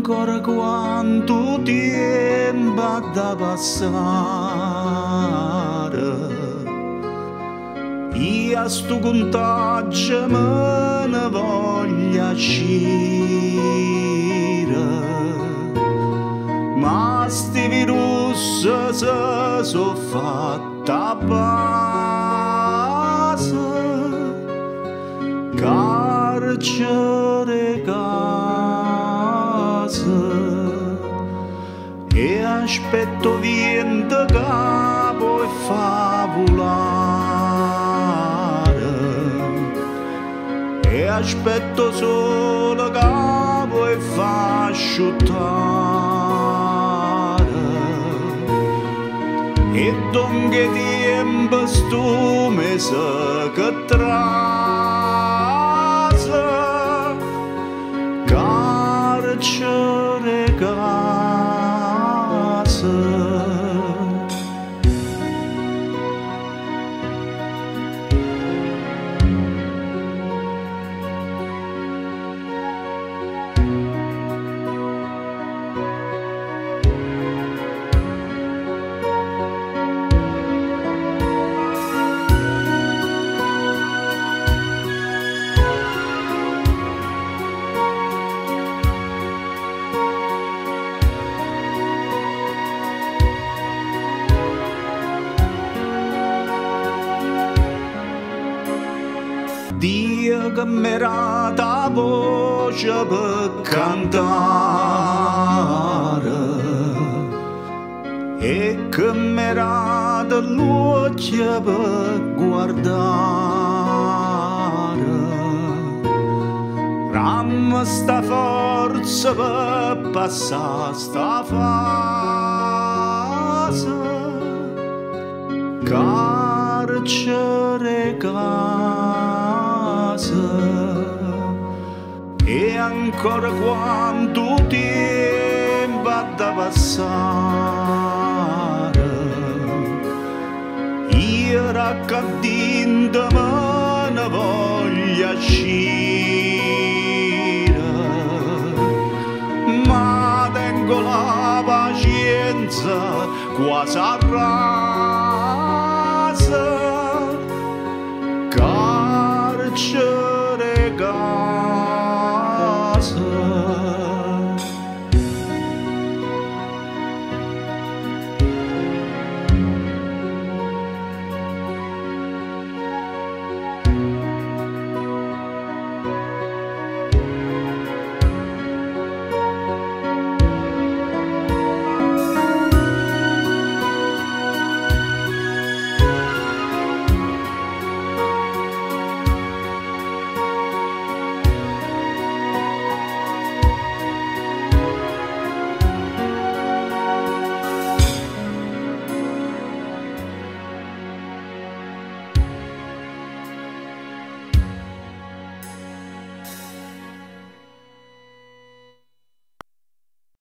ancora quanto tempo da passare. Io a sto contagio me ne voglio uscire, ma sti virus se sono fatta base, carcere casa, e aspetto vento capo e favolare, e aspetto solo capo e fa asciuttare, e donde tempo sto mese che trasa, carcere casa. Dio che mi dà la voce per cantare e che mi dà l'occhio per guardare, dammi sta forza per passare sta fase, carcere casa, e ancora quanto tempo da passare. Io raccontando me ne voglio uscire, ma tengo la pazienza quasi a rasa, carcere